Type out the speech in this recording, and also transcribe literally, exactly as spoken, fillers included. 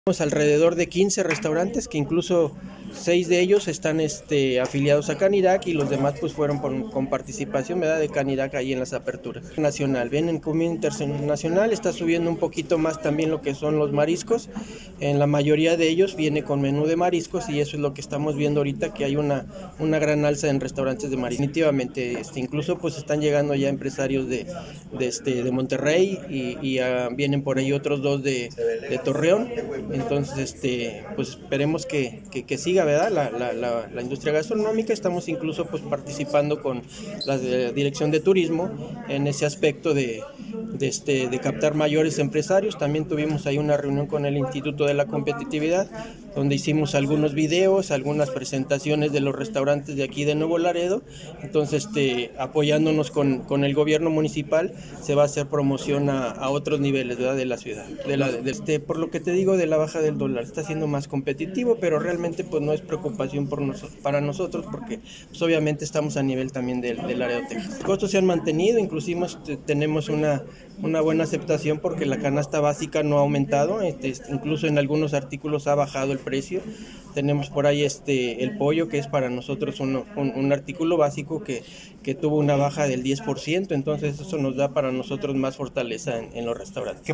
Tenemos alrededor de quince restaurantes que incluso seis de ellos están este, afiliados a Canirac y los demás pues fueron por, con participación, ¿verdad?, de Canirac ahí en las aperturas. Nacional, bien, en comida internacional está subiendo un poquito más también lo que son los mariscos. En la mayoría de ellos viene con menú de mariscos y eso es lo que estamos viendo ahorita, que hay una, una gran alza en restaurantes de mariscos. Definitivamente, este, incluso pues están llegando ya empresarios de, de, este, de Monterrey y, y uh, vienen por ahí otros dos de, de Torreón. Entonces, este, pues esperemos que, que, que siga, ¿verdad?, la, la, la, la industria gastronómica. Estamos incluso pues participando con la de, Dirección de Turismo en ese aspecto de, de, este, de captar mayores empresarios. También tuvimos ahí una reunión con el Instituto de la Competitividad, donde hicimos algunos videos, algunas presentaciones de los restaurantes de aquí de Nuevo Laredo. Entonces, este, apoyándonos con, con el gobierno municipal, se va a hacer promoción a, a otros niveles, ¿verdad?, de la ciudad. De la, de este, por lo que te digo de la baja del dólar, está siendo más competitivo, pero realmente pues no es preocupación por nos, para nosotros, porque pues, obviamente estamos a nivel también del, del área de Texas. Los costos se han mantenido, inclusive tenemos una, una buena aceptación porque la canasta básica no ha aumentado, este, incluso en algunos artículos ha bajado el precio. Tenemos por ahí este, el pollo, que es para nosotros un, un, un artículo básico que, que tuvo una baja del diez por ciento, entonces eso nos da para nosotros más fortaleza en, en los restaurantes.